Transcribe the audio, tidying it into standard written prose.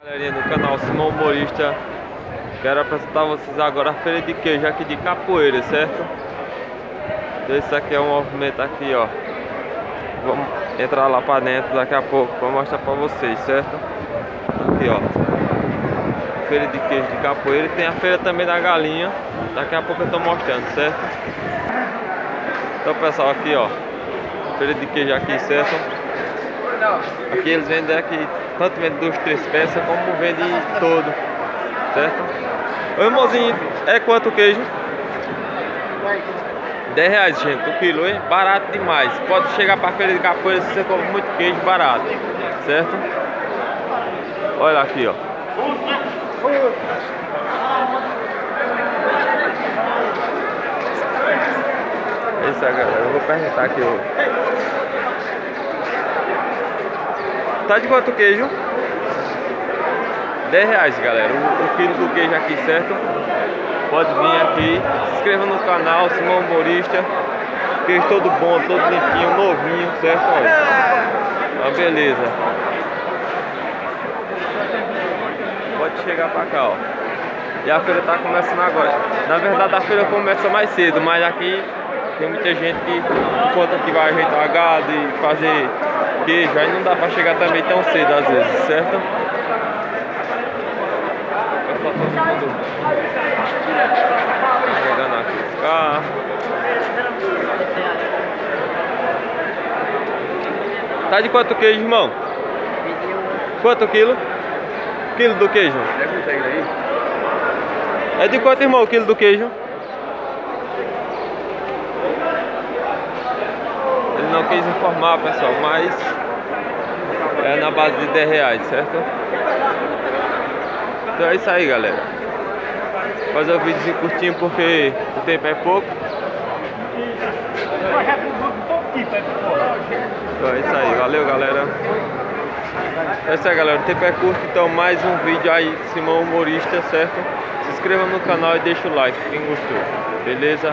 Galerinha do canal Simão Humorista, quero apresentar a vocês agora a feira de queijo aqui de Capoeira, certo? Então esse aqui é o movimento aqui, ó. Vamos entrar lá pra dentro daqui a pouco pra mostrar pra vocês, certo? Aqui, ó, feira de queijo de Capoeira. E tem a feira também da galinha, daqui a pouco eu tô mostrando, certo? Então pessoal, aqui ó, feira de queijo aqui, certo? Aqui eles vendem aqui, tanto vende 2, 3 peças, como vende todo, certo? Ô irmãozinho, é quanto o queijo? 10 reais, gente, o quilo, hein? Barato demais. Pode chegar pra feira de Capoeira se você compra muito queijo barato, certo? Olha aqui, ó. Isso aí, galera, eu vou perguntar aqui, ó. Tá de quanto o queijo? 10 reais, galera, o quilo do queijo aqui, certo? Pode vir aqui, se inscreva no canal Simão Humorista. Queijo todo bom, todo limpinho, novinho, certo? Olha, uma beleza. Pode chegar pra cá, ó. E a feira tá começando agora. Na verdade a feira começa mais cedo, mas aqui tem muita gente que encontra que vai ajeitar gado e fazer queijo, aí não dá pra chegar também tão cedo às vezes, certo? Todo mundo chegando aqui os carros. Tá de quanto queijo, irmão? Quanto quilo? Quilo do queijo? É de quanto, irmão, o quilo do queijo? Ele não quis informar, pessoal, mas é na base de 10 reais, certo? Então é isso aí, galera. Fazer o vídeo curtinho porque o tempo é pouco. Então é isso aí, valeu, galera. É isso aí, galera, o tempo é curto, então mais um vídeo aí de Simão Humorista, certo? Se inscreva no canal e deixa o like, quem gostou, beleza?